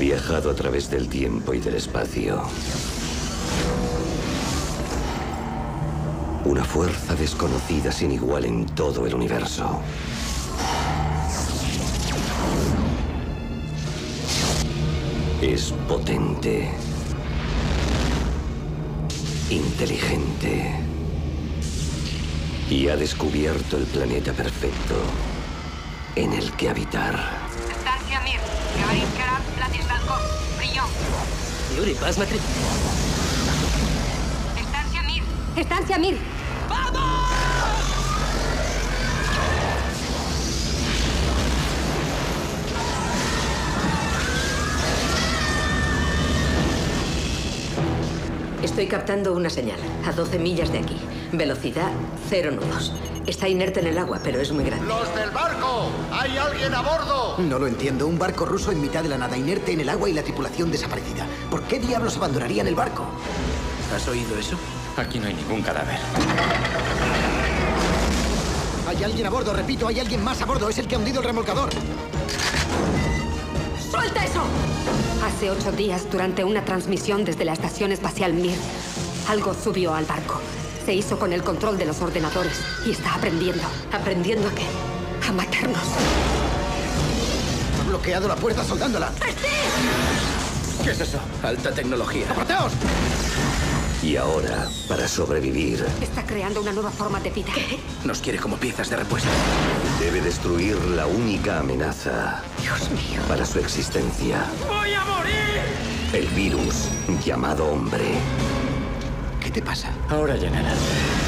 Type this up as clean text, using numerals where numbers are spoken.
viajado a través del tiempo y del espacio. Una fuerza desconocida sin igual en todo el universo. Es potente, inteligente y ha descubierto el planeta perfecto en el que habitar. Estancia Mir, Говорит Керам, Владиславков, прием. Юрий, посмотри. Estancia Mir. ¡Estancia Mir! Estoy captando una señal a 12 millas de aquí. Velocidad 0 nudos. Está inerte en el agua, pero es muy grande. ¡Los del barco! ¡Hay alguien a bordo! No lo entiendo. Un barco ruso en mitad de la nada, inerte en el agua y la tripulación desaparecida. ¿Por qué diablos abandonarían el barco? ¿Has oído eso? Aquí no hay ningún cadáver. Hay alguien a bordo, repito, hay alguien más a bordo. Es el que ha hundido el remolcador. ¡Suelta eso! Hace 8 días, durante una transmisión desde la estación espacial Mir, algo subió al barco. Se hizo con el control de los ordenadores y está aprendiendo. ¿Aprendiendo a qué? A matarnos. Ha bloqueado la puerta soldándola. ¿Qué es eso? Alta tecnología. ¡Apartaos! Y ahora, para sobrevivir, Está creando una nueva forma de vida. ¿Qué? Nos quiere como piezas de repuesto. debe destruir la única amenaza Dios mío. para su existencia. ¡Voy a morir! El virus llamado hombre. ¿Qué te pasa? Ahora llenará.